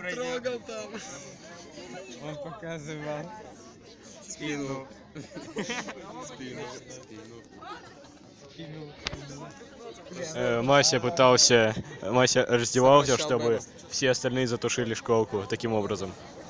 трогал там. Он показывал Спину. Мася раздевался, чтобы все остальные затушили школку таким образом.